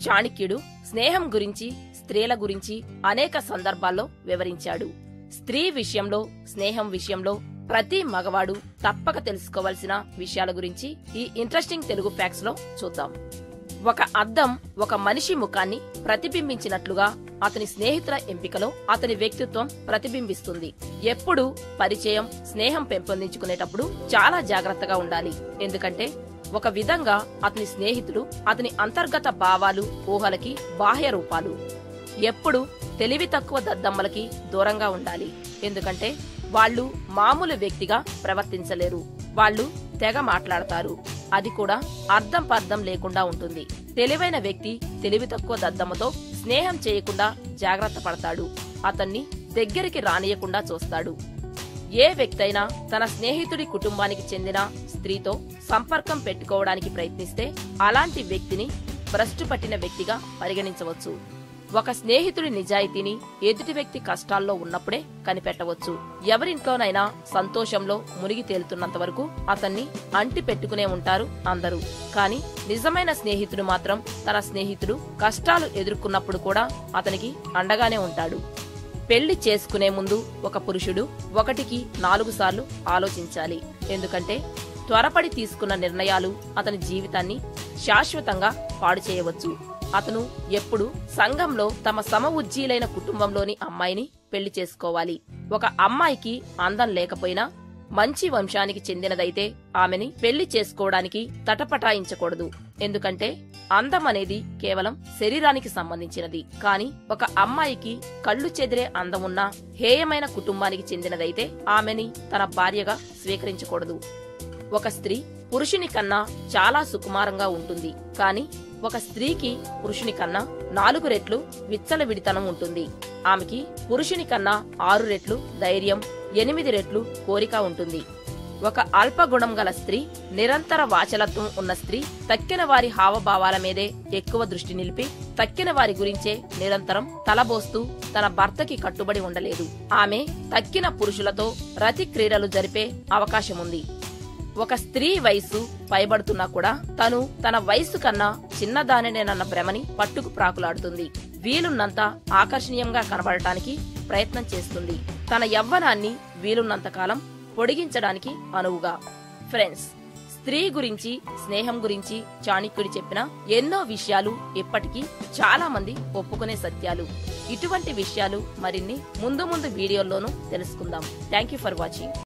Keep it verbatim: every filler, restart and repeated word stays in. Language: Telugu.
చాణక్యుడు స్నేహం గురించి, స్త్రీల గురించి అనేక సందర్భాల్లో వివరించాడు. స్త్రీ విషయంలో, స్నేహం విషయంలో ప్రతి మగవాడు తప్పక తెలుసుకోవలసిన విషయాల గురించి ఈ ఇంట్రెస్టింగ్ తెలుగు ఫ్యాక్ట్స్ లో చూద్దాం. ఒక అద్దం ఒక మనిషి ముఖాన్ని ప్రతిబింబించినట్లుగా అతని స్నేహితుల ఎంపికలో అతని వ్యక్తిత్వం ప్రతిబింబిస్తుంది. ఎప్పుడు పరిచయం, స్నేహం పెంపొందించుకునేటప్పుడు చాలా జాగ్రత్తగా ఉండాలి. ఎందుకంటే ఒక విధంగా అతని స్నేహితుడు అతని అంతర్గత భావాలు, ఊహలకి బాహ్య రూపాలు. ఎప్పుడు తెలివి తక్కువ దద్దమ్మలకి దూరంగా ఉండాలి. ఎందుకంటే వాళ్ళు మామూలు వ్యక్తిగా ప్రవర్తించలేరు. వాళ్ళు తెగ మాట్లాడతారు. అది కూడా అర్థం పర్థం లేకుండా ఉంటుంది. తెలివైన వ్యక్తి తెలివి తక్కువ దద్దమ్మతో స్నేహం చేయకుండా జాగ్రత్త పడతాడు. అతన్ని దగ్గరికి రానియకుండా చూస్తాడు. ఏ వ్యక్తైనా తన స్నేహితుడి కుటుంబానికి చెందిన స్త్రీతో సంపర్కం పెట్టుకోవడానికి ప్రయత్నిస్తే అలాంటి వ్యక్తిని భ్రష్టు పట్టిన వ్యక్తిగా పరిగణించవచ్చు. ఒక స్నేహితుడి నిజాయితీని ఎదుటి వ్యక్తి కష్టాల్లో ఉన్నప్పుడే కనిపెట్టవచ్చు. ఎవరింట్లోనైనా సంతోషంలో మునిగి తేలుతున్నంత వరకు అతన్ని అంటి పెట్టుకునే ఉంటారు అందరూ. కాని నిజమైన స్నేహితుడు మాత్రం తన స్నేహితుడు కష్టాలు ఎదుర్కొన్నప్పుడు కూడా అతనికి అండగానే ఉంటాడు. పెళ్లి చేసుకునే ముందు ఒక పురుషుడు ఒకటికి నాలుగు సార్లు ఆలోచించాలి. ఎందుకంటే త్వరపడి తీసుకున్న నిర్ణయాలు అతని జీవితాన్ని శాశ్వతంగా పాడు చేయవచ్చు. అతను ఎప్పుడు సంఘంలో తమ సమ ఉజ్జీలైన కుటుంబంలోని అమ్మాయిని పెళ్లి చేసుకోవాలి. ఒక అమ్మాయికి అందం లేకపోయినా మంచి వంశానికి చెందినదైతే ఆమెని పెళ్లి చేసుకోవడానికి తటపటాయించకూడదు. ఎందుకంటే అందం అనేది కేవలం శరీరానికి సంబంధించినది. కాని ఒక అమ్మాయికి కళ్ళు చెదిరే అందమున్న హేయమైన కుటుంబానికి చెందినదైతే ఆమెని తన భార్యగా స్వీకరించకూడదు. ఒక స్త్రీ పురుషుని కన్నా చాలా సుకుమారంగా ఉంటుంది. కాని ఒక స్త్రీకి పురుషుని కన్నా నాలుగు రెట్లు విచ్చలవిడితనం ఉంటుంది. ఆమెకి పురుషుని కన్నా ఆరు రెట్లు ధైర్యం, ఎనిమిది రెట్లు కోరిక ఉంటుంది. ఒక అల్పగుణం గల స్త్రీ, నిరంతర వాచలత్వం ఉన్న స్త్రీ తక్కిన వారి హావభావాల మీదే ఎక్కువ దృష్టి నిలిపి తక్కిన వారి గురించే నిరంతరం తలబోస్తూ తన భర్తకి కట్టుబడి ఉండలేదు. ఆమె తక్కిన పురుషులతో రతి క్రీడలు జరిపే అవకాశముంది. ఒక స్త్రీ వయసు పైబడుతున్నా కూడా తను తన వయసు కన్నా చిన్నదానినేనన్న భ్రమని పట్టుకు ప్రాకులాడుతుంది. వీలున్నంత ఆకర్షణీయంగా కనబడటానికి ప్రయత్నం చేస్తుంది. తన యవ్వనాన్ని వీలున్నంత కాలం పొడిగించడానికి అనువుగా. ఫ్రెండ్స్, స్త్రీ గురించి, స్నేహం గురించి చాణక్యుడు చెప్పిన ఎన్నో విషయాలు ఇప్పటికీ చాలా మంది ఒప్పుకునే సత్యాలు. ఇటువంటి విషయాలు మరిన్ని ముందు ముందు వీడియోల్లోనూ తెలుసుకుందాం. Thank you for watching.